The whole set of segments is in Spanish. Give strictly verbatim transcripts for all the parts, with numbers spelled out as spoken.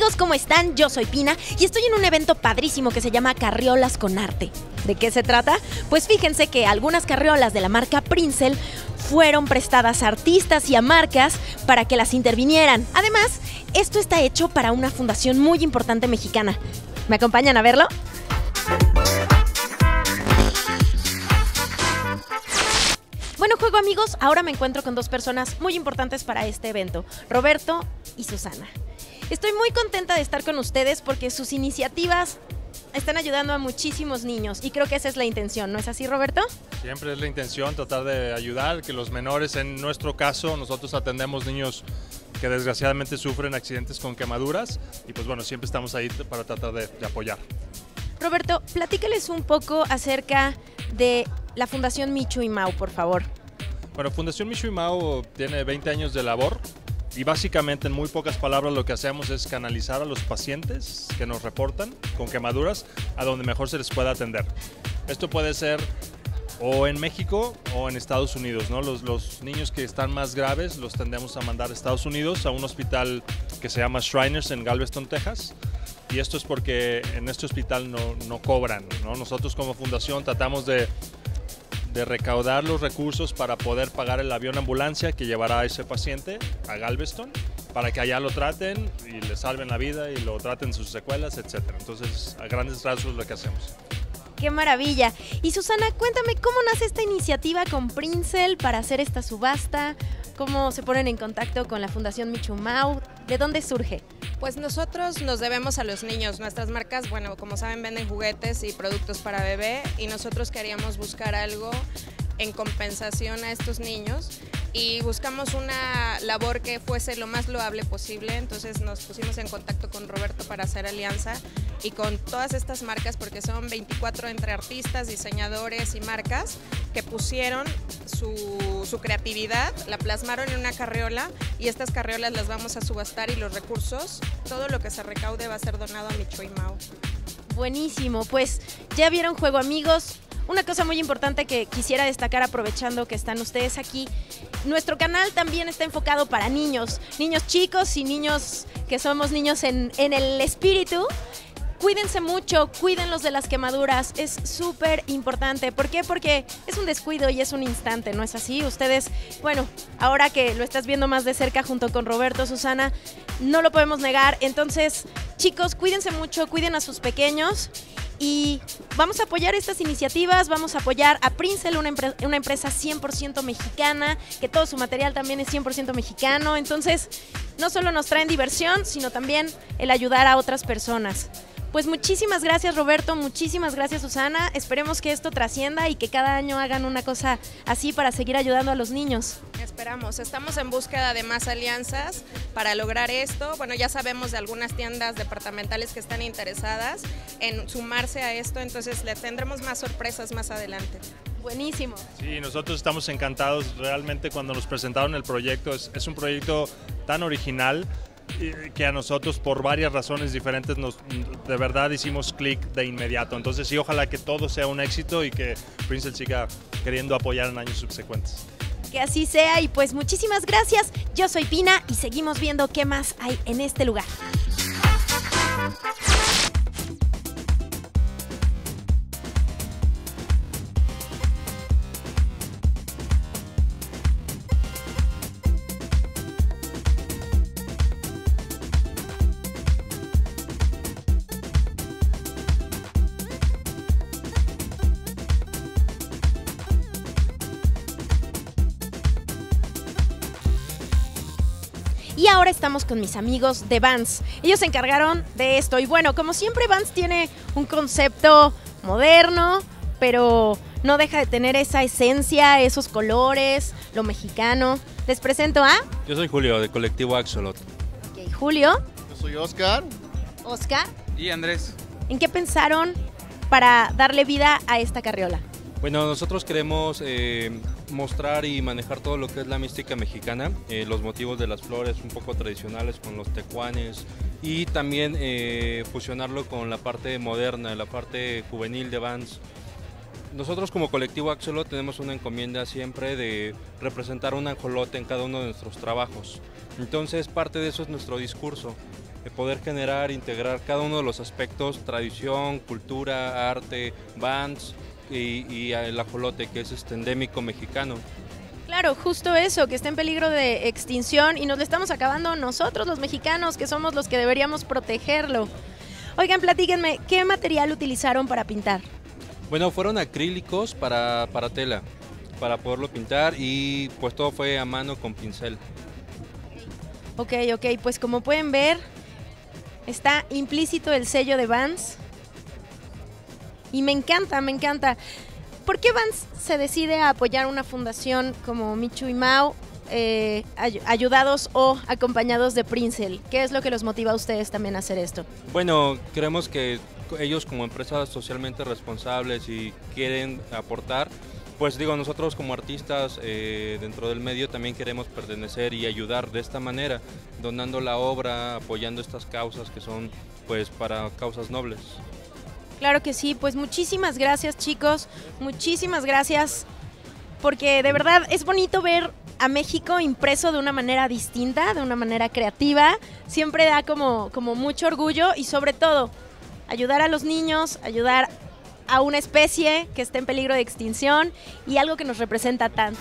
amigos, ¿cómo están? Yo soy Pina y estoy en un evento padrísimo que se llama Carriolas con Arte. ¿De qué se trata? Pues fíjense que algunas carriolas de la marca Prinzel fueron prestadas a artistas y a marcas para que las intervinieran. Además, esto está hecho para una fundación muy importante mexicana. ¿Me acompañan a verlo? Bueno, juego amigos, ahora me encuentro con dos personas muy importantes para este evento, Roberto y Susana. Estoy muy contenta de estar con ustedes porque sus iniciativas están ayudando a muchísimos niños y creo que esa es la intención, ¿no es así, Roberto? Siempre es la intención tratar de ayudar, que los menores, en nuestro caso, nosotros atendemos niños que desgraciadamente sufren accidentes con quemaduras y pues bueno, siempre estamos ahí para tratar de, de apoyar. Roberto, platícales un poco acerca de la Fundación Michu y Mau, por favor. Bueno, Fundación Michu y Mau tiene veinte años de labor y básicamente en muy pocas palabras lo que hacemos es canalizar a los pacientes que nos reportan con quemaduras a donde mejor se les pueda atender. Esto puede ser o en México o en Estados Unidos, ¿no? Los, los niños que están más graves los tendemos a mandar a Estados Unidos a un hospital que se llama Shriners en Galveston, Texas. Y esto es porque en este hospital no, no cobran, ¿no? Nosotros como fundación tratamos de, de recaudar los recursos para poder pagar el avión ambulancia que llevará a ese paciente a Galveston para que allá lo traten y le salven la vida y lo traten sus secuelas, etcétera. Entonces, a grandes rasgos es lo que hacemos. ¡Qué maravilla! Y Susana, cuéntame, ¿cómo nace esta iniciativa con Prinzel para hacer esta subasta? ¿Cómo se ponen en contacto con la Fundación Michu y Mau? ¿De dónde surge? Pues nosotros nos debemos a los niños. Nuestras marcas, bueno, como saben, venden juguetes y productos para bebé y nosotros queríamos buscar algo en compensación a estos niños y buscamos una labor que fuese lo más loable posible, entonces nos pusimos en contacto con Roberto para hacer alianza y con todas estas marcas, porque son veinticuatro entre artistas, diseñadores y marcas que pusieron su, su creatividad, la plasmaron en una carriola y estas carriolas las vamos a subastar y los recursos, todo lo que se recaude va a ser donado a Michu y Mau. Buenísimo, pues ya vieron juego amigos. Una cosa muy importante que quisiera destacar aprovechando que están ustedes aquí, nuestro canal también está enfocado para niños, niños chicos y niños que somos niños en, en el espíritu. Cuídense mucho, cuídenlos de las quemaduras, es súper importante. ¿Por qué? Porque es un descuido y es un instante, ¿no es así? Ustedes, bueno, ahora que lo estás viendo más de cerca junto con Roberto, Susana, no lo podemos negar. Entonces, chicos, cuídense mucho, cuiden a sus pequeños y vamos a apoyar estas iniciativas, vamos a apoyar a Prinzel, una, empre una empresa cien por ciento mexicana, que todo su material también es cien por ciento mexicano. Entonces, no solo nos traen diversión, sino también el ayudar a otras personas. Pues muchísimas gracias, Roberto, muchísimas gracias, Susana. Esperemos que esto trascienda y que cada año hagan una cosa así para seguir ayudando a los niños. Esperamos, estamos en búsqueda de más alianzas para lograr esto. Bueno, ya sabemos de algunas tiendas departamentales que están interesadas en sumarse a esto, entonces le tendremos más sorpresas más adelante. Buenísimo. Sí, nosotros estamos encantados realmente cuando nos presentaron el proyecto. Es, es un proyecto tan original que a nosotros por varias razones diferentes nos, de verdad hicimos clic de inmediato. Entonces sí, ojalá que todo sea un éxito y que Prinzel siga queriendo apoyar en años subsecuentes. Que así sea y pues muchísimas gracias. Yo soy Pina y seguimos viendo qué más hay en este lugar. Y ahora estamos con mis amigos de Vans. Ellos se encargaron de esto. Y bueno, como siempre, Vans tiene un concepto moderno, pero no deja de tener esa esencia, esos colores, lo mexicano. Les presento a... Yo soy Julio, de Colectivo Axolot. Okay, Julio. Yo soy Oscar. Oscar. Y Andrés. ¿En qué pensaron para darle vida a esta carriola? Bueno, nosotros queremos eh, mostrar y manejar todo lo que es la mística mexicana, eh, los motivos de las flores un poco tradicionales con los tecuanes y también eh, fusionarlo con la parte moderna, la parte juvenil de Vans. Nosotros como Colectivo Axolot tenemos una encomienda siempre de representar un ajolote en cada uno de nuestros trabajos. Entonces parte de eso es nuestro discurso. eh, poder generar, integrar cada uno de los aspectos, tradición, cultura, arte, bands y, y el ajolote, que es este endémico mexicano. Claro, justo eso, que está en peligro de extinción y nos lo estamos acabando nosotros los mexicanos, que somos los que deberíamos protegerlo. Oigan, platíquenme, ¿qué material utilizaron para pintar? Bueno, fueron acrílicos para, para tela, para poderlo pintar, y pues todo fue a mano con pincel. Ok, ok, pues como pueden ver, está implícito el sello de Vans. Y me encanta, me encanta. ¿Por qué Vans se decide a apoyar una fundación como Michu y Mau, eh, ay ayudados o acompañados de Princel? ¿Qué es lo que los motiva a ustedes también a hacer esto? Bueno, creemos que ellos como empresas socialmente responsables y quieren aportar, pues digo, nosotros como artistas eh, dentro del medio también queremos pertenecer y ayudar de esta manera, donando la obra, apoyando estas causas que son pues para causas nobles. Claro que sí, pues muchísimas gracias, chicos, muchísimas gracias, porque de verdad es bonito ver a México impreso de una manera distinta, de una manera creativa, siempre da como, como mucho orgullo y sobre todo ayudar a los niños, ayudar a una especie que está en peligro de extinción y algo que nos representa tanto.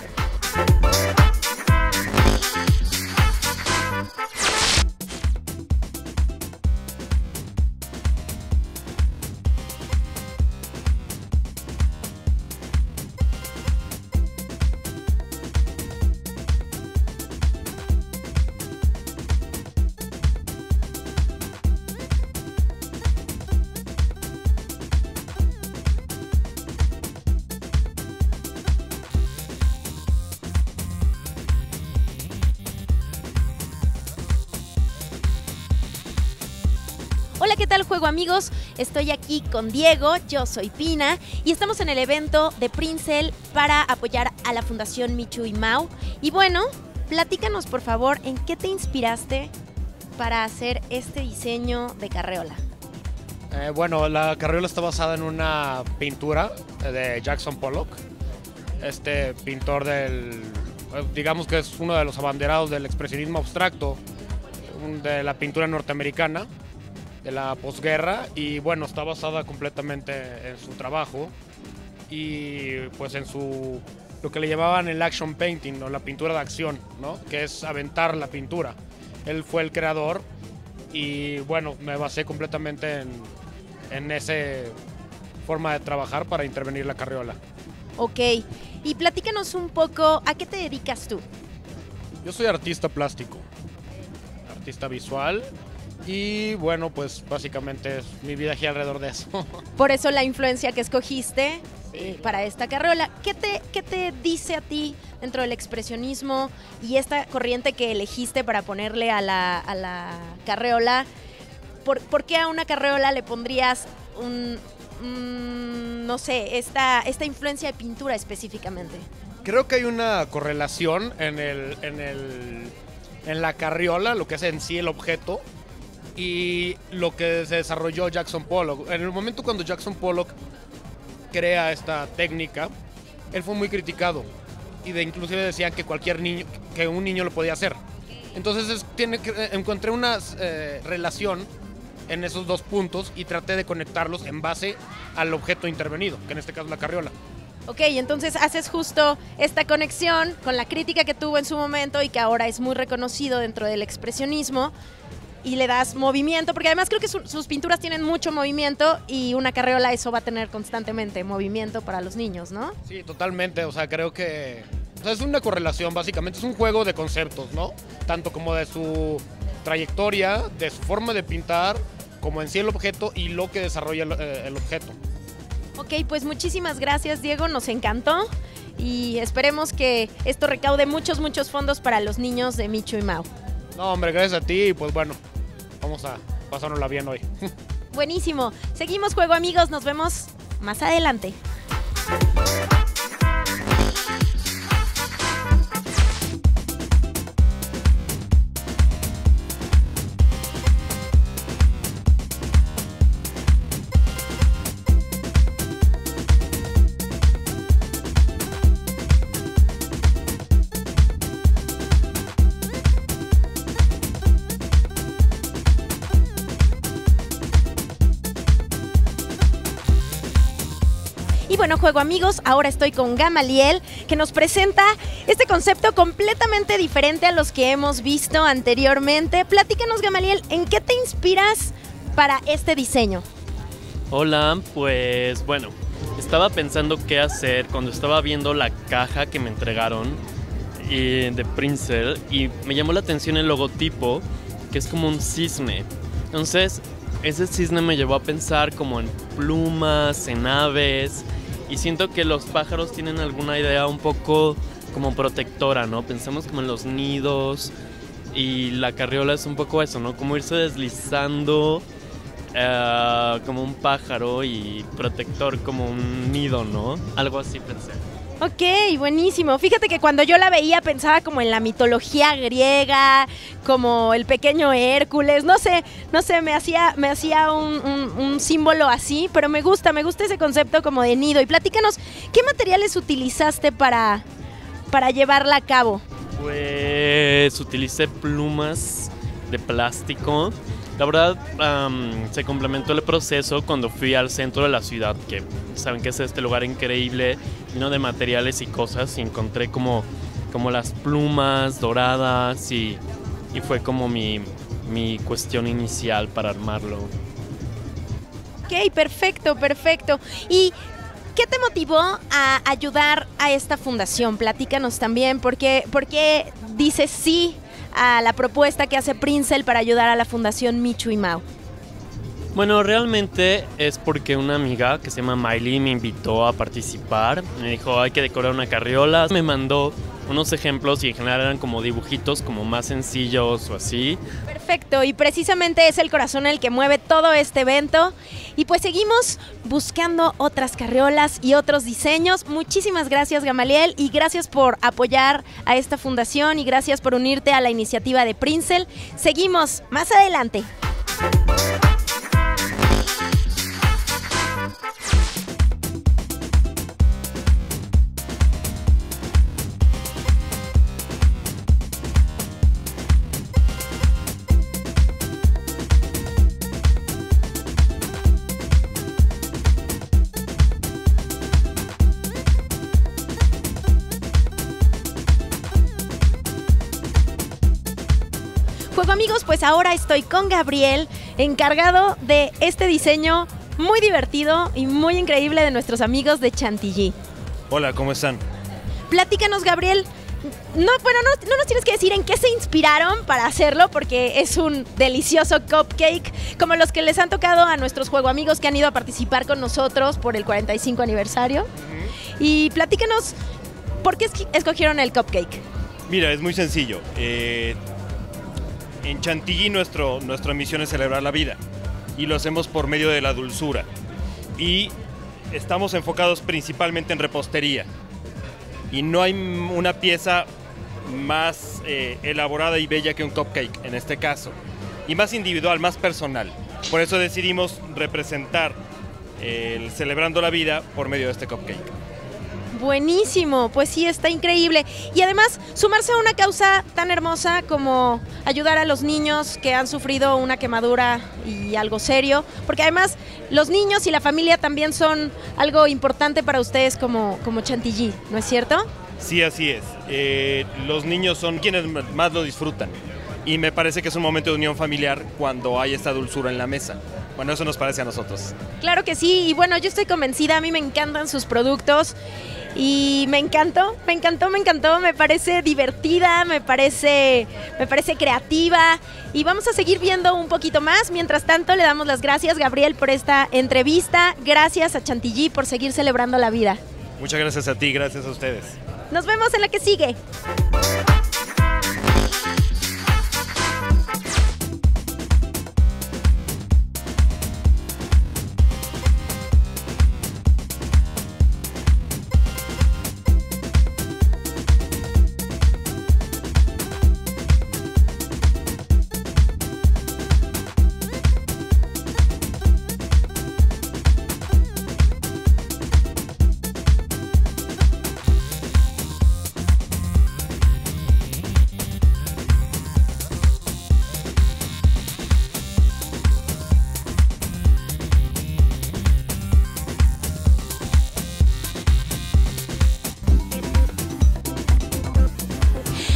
Hola, ¿qué tal, juego amigos? Estoy aquí con Diego, yo soy Pina y estamos en el evento de Princel para apoyar a la Fundación Michu y Mau. Y bueno, platícanos por favor, ¿en qué te inspiraste para hacer este diseño de carreola? Eh, bueno, la carreola está basada en una pintura de Jackson Pollock, este pintor del, digamos que es uno de los abanderados del expresionismo abstracto, de la pintura norteamericana, de la posguerra, y bueno, está basada completamente en su trabajo y pues en su, lo que le llamaban el action painting, o la pintura de acción, ¿no? Que es aventar la pintura. Él fue el creador y bueno, me basé completamente en, en esa forma de trabajar para intervenir la carriola. Ok, y platícanos un poco, ¿a qué te dedicas tú? Yo soy artista plástico, artista visual. Y bueno, pues básicamente es mi vida gira alrededor de eso. Por eso la influencia que escogiste eh, Sí. para esta carreola. ¿Qué te, ¿Qué te dice a ti dentro del expresionismo y esta corriente que elegiste para ponerle a la, a la carreola? ¿Por, ¿Por qué a una carreola le pondrías un, un, no sé, esta, esta influencia de pintura específicamente? Creo que hay una correlación en, el, en, el, en la carriola, lo que es en sí el objeto, y lo que se desarrolló Jackson Pollock. En el momento cuando Jackson Pollock crea esta técnica, él fue muy criticado y de inclusive decían que cualquier niño, que un niño lo podía hacer. Entonces es, tiene que, encontré una eh, relación en esos dos puntos y traté de conectarlos en base al objeto intervenido, que en este caso es la carriola. Ok, entonces haces justo esta conexión con la crítica que tuvo en su momento y que ahora es muy reconocido dentro del expresionismo, y le das movimiento, porque además creo que su, sus pinturas tienen mucho movimiento y una carreola eso va a tener constantemente movimiento para los niños, ¿no? Sí, totalmente, o sea, creo que o sea, es una correlación, básicamente, es un juego de conceptos, ¿no? Tanto como de su trayectoria, de su forma de pintar, como en sí el objeto y lo que desarrolla el, eh, el objeto. Ok, pues muchísimas gracias, Diego, nos encantó y esperemos que esto recaude muchos, muchos fondos para los niños de Michu y Mau. No, hombre, gracias a ti y pues bueno, vamos a pasárnosla bien hoy. Buenísimo, seguimos, juego amigos, nos vemos más adelante. bueno, Juego Amigos, ahora estoy con Gamaliel, que nos presenta este concepto completamente diferente a los que hemos visto anteriormente. Platícanos, Gamaliel, ¿en qué te inspiras para este diseño? Hola, pues bueno, estaba pensando qué hacer cuando estaba viendo la caja que me entregaron y, de Princeell, y me llamó la atención el logotipo, que es como un cisne. Entonces, ese cisne me llevó a pensar como en plumas, en aves, y siento que los pájaros tienen alguna idea un poco como protectora, ¿no? Pensamos como en los nidos, y la carriola es un poco eso, ¿no? Como irse deslizando uh, como un pájaro y protector como un nido, ¿no? Algo así pensé. Ok, buenísimo. Fíjate que cuando yo la veía pensaba como en la mitología griega, como el pequeño Hércules, no sé, no sé, me hacía, me hacía un, un, un símbolo así, pero me gusta, me gusta ese concepto como de nido. Y platícanos, ¿qué materiales utilizaste para, para llevarla a cabo? Pues utilicé plumas de plástico. La verdad, um, se complementó el proceso cuando fui al centro de la ciudad, que saben que es este lugar increíble, lleno de materiales y cosas, y encontré como, como las plumas doradas y, y fue como mi, mi cuestión inicial para armarlo. Ok, perfecto, perfecto. ¿Y qué te motivó a ayudar a esta fundación? Platícanos también, ¿por qué, por qué dices sí a la propuesta que hace Princeell para ayudar a la Fundación Michu y Mao? Bueno, realmente es porque una amiga que se llama Miley me invitó a participar. Me dijo, hay que decorar una carriola. Me mandó unos ejemplos y en general eran como dibujitos como más sencillos o así. Perfecto, y precisamente es el corazón el que mueve todo este evento. Y pues seguimos buscando otras carriolas y otros diseños. Muchísimas gracias, Gamaliel, y gracias por apoyar a esta fundación y gracias por unirte a la iniciativa de Princeell. Seguimos más adelante. Juego Amigos, pues ahora estoy con Gabriel, encargado de este diseño muy divertido y muy increíble de nuestros amigos de Chantilly. Hola, ¿cómo están? Platícanos, Gabriel. No, bueno, no, no nos tienes que decir en qué se inspiraron para hacerlo, porque es un delicioso cupcake, como los que les han tocado a nuestros Juego Amigos que han ido a participar con nosotros por el cuarenta y cinco aniversario. Uh-huh. Y platícanos, ¿por qué escogieron el cupcake? Mira, es muy sencillo. Eh... En Chantilly nuestro, nuestra misión es celebrar la vida y lo hacemos por medio de la dulzura y estamos enfocados principalmente en repostería y no hay una pieza más eh, elaborada y bella que un cupcake en este caso y más individual, más personal. Por eso decidimos representar eh, el celebrando la vida por medio de este cupcake. Buenísimo, pues sí, está increíble. Y además, sumarse a una causa tan hermosa como ayudar a los niños que han sufrido una quemadura y algo serio, porque además los niños y la familia también son algo importante para ustedes como, como Chantilly, ¿no es cierto? Sí, así es. Eh, los niños son quienes más lo disfrutan y me parece que es un momento de unión familiar cuando hay esta dulzura en la mesa. Bueno, eso nos parece a nosotros. Claro que sí, y bueno, yo estoy convencida, a mí me encantan sus productos. Y me encantó, me encantó, me encantó, me parece divertida, me parece, me parece creativa y vamos a seguir viendo un poquito más. Mientras tanto, le damos las gracias, Gabriel, por esta entrevista. Gracias a Chantilly por seguir celebrando la vida. Muchas gracias a ti, gracias a ustedes. Nos vemos en la que sigue.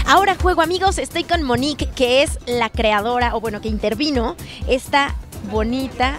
Ahora juego amigos, estoy con Monique, que es la creadora, o bueno, que intervino esta bonita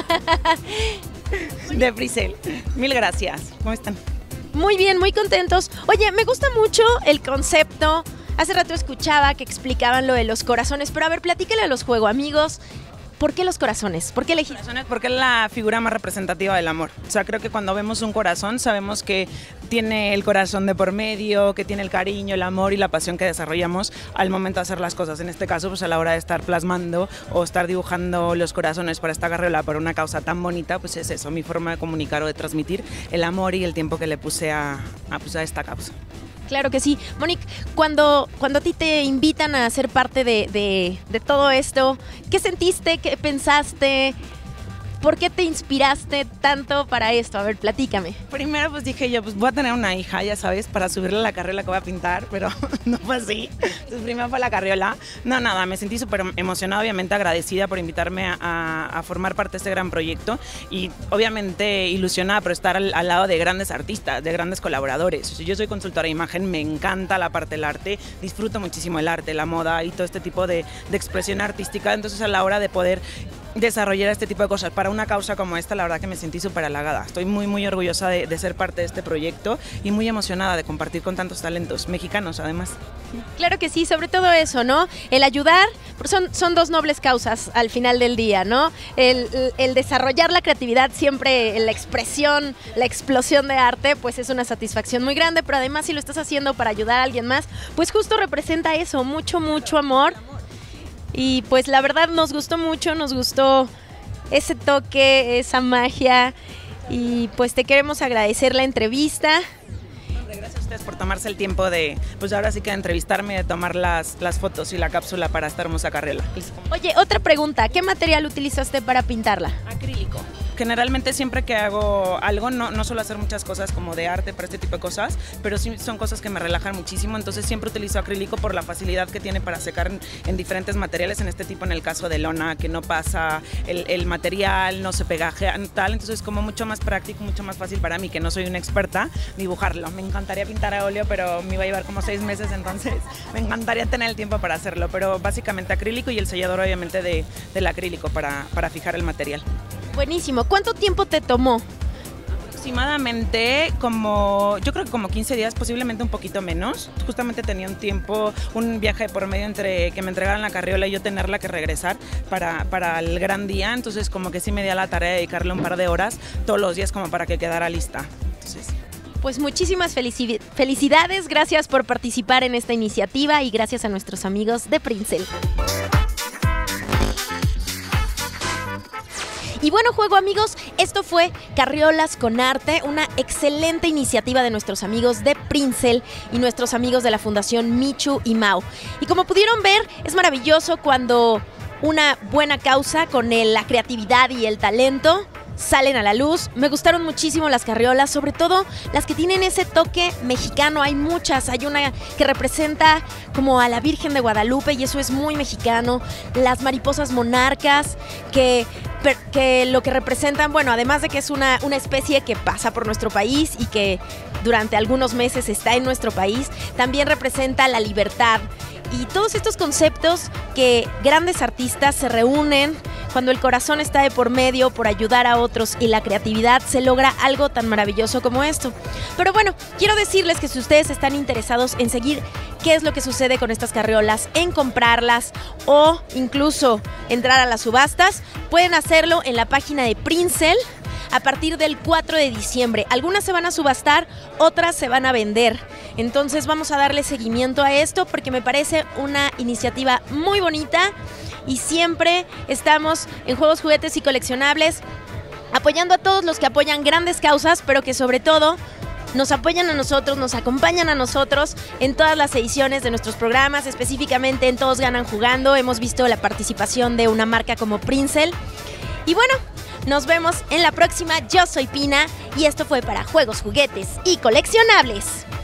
de Princel. Mil gracias. ¿Cómo están? Muy bien, muy contentos. Oye, me gusta mucho el concepto. Hace rato escuchaba que explicaban lo de los corazones, pero a ver, platícale a los juego amigos. ¿Por qué los corazones? ¿Por qué elegiste? Corazones porque es la figura más representativa del amor. O sea, creo que cuando vemos un corazón sabemos que tiene el corazón de por medio, que tiene el cariño, el amor y la pasión que desarrollamos al momento de hacer las cosas. En este caso, pues a la hora de estar plasmando o estar dibujando los corazones para esta carriola por una causa tan bonita, pues es eso, mi forma de comunicar o de transmitir el amor y el tiempo que le puse a, a, pues a esta causa. Claro que sí. Monique, cuando, cuando a ti te invitan a ser parte de, de, de todo esto, ¿qué sentiste? ¿Qué pensaste? ¿Por qué te inspiraste tanto para esto? A ver, platícame. Primero pues dije yo, pues voy a tener una hija, ya sabes, para subirle a la carriola que voy a pintar, pero no fue así. Entonces primero fue la carriola. No, nada, me sentí súper emocionada, obviamente agradecida por invitarme a, a, a formar parte de este gran proyecto y obviamente ilusionada por estar al, al lado de grandes artistas, de grandes colaboradores. Yo soy consultora de imagen, me encanta la parte del arte, disfruto muchísimo el arte, la moda y todo este tipo de, de expresión artística, entonces a la hora de poder desarrollar este tipo de cosas para una causa como esta, la verdad que me sentí súper halagada. Estoy muy muy orgullosa de, de ser parte de este proyecto y muy emocionada de compartir con tantos talentos mexicanos además. Claro que sí, sobre todo eso, ¿no? El ayudar, son, son dos nobles causas al final del día, ¿no? El, el desarrollar la creatividad, siempre la expresión, la explosión de arte, pues es una satisfacción muy grande, pero además si lo estás haciendo para ayudar a alguien más, pues justo representa eso, mucho, mucho amor. Y pues la verdad nos gustó mucho, nos gustó ese toque, esa magia y pues te queremos agradecer la entrevista. Gracias a ustedes por tomarse el tiempo de, pues ahora sí que de entrevistarme, de tomar las, las fotos y la cápsula para esta hermosa carriola. Oye, otra pregunta, ¿qué material utilizaste para pintarla? Acrílico. Generalmente siempre que hago algo, no, no suelo hacer muchas cosas como de arte para este tipo de cosas, pero sí son cosas que me relajan muchísimo, entonces siempre utilizo acrílico por la facilidad que tiene para secar en, en diferentes materiales, en este tipo en el caso de lona, que no pasa el, el material, no se pegajea, tal, entonces es como mucho más práctico, mucho más fácil para mí, que no soy una experta, dibujarlo. Me encantaría pintar a óleo, pero me iba a llevar como seis meses, entonces me encantaría tener el tiempo para hacerlo, pero básicamente acrílico y el sellador obviamente de, del acrílico para, para fijar el material. Buenísimo. ¿Cuánto tiempo te tomó? Aproximadamente como, yo creo que como quince días, posiblemente un poquito menos. Justamente tenía un tiempo, un viaje por medio entre que me entregaran la carriola y yo tenerla que regresar para, para el gran día. Entonces como que sí me di a la tarea de dedicarle un par de horas todos los días como para que quedara lista. Entonces... Pues muchísimas felicidades, gracias por participar en esta iniciativa y gracias a nuestros amigos de Princel. Y bueno, juego amigos, esto fue Carriolas con Arte, una excelente iniciativa de nuestros amigos de Princel y nuestros amigos de la Fundación Michu y Mao. Y como pudieron ver, es maravilloso cuando una buena causa con el, la creatividad y el talento salen a la luz. Me gustaron muchísimo las carriolas, sobre todo las que tienen ese toque mexicano. Hay muchas, hay una que representa como a la Virgen de Guadalupe y eso es muy mexicano. Las mariposas monarcas que, que lo que representan, bueno, además de que es una, una especie que pasa por nuestro país y que durante algunos meses está en nuestro país, también representa la libertad. Y todos estos conceptos que grandes artistas se reúnen cuando el corazón está de por medio por ayudar a otros y la creatividad, se logra algo tan maravilloso como esto. Pero bueno, quiero decirles que si ustedes están interesados en seguir qué es lo que sucede con estas carriolas, en comprarlas o incluso entrar a las subastas, pueden hacerlo en la página de Princel a partir del cuatro de diciembre. Algunas se van a subastar, otras se van a vender. Entonces vamos a darle seguimiento a esto porque me parece una iniciativa muy bonita y siempre estamos en Juegos, Juguetes y Coleccionables apoyando a todos los que apoyan grandes causas, pero que sobre todo nos apoyan a nosotros, nos acompañan a nosotros en todas las ediciones de nuestros programas, específicamente en Todos Ganan Jugando. Hemos visto la participación de una marca como Princel. Y bueno, nos vemos en la próxima. Yo soy Pina y esto fue para Juegos, Juguetes y Coleccionables.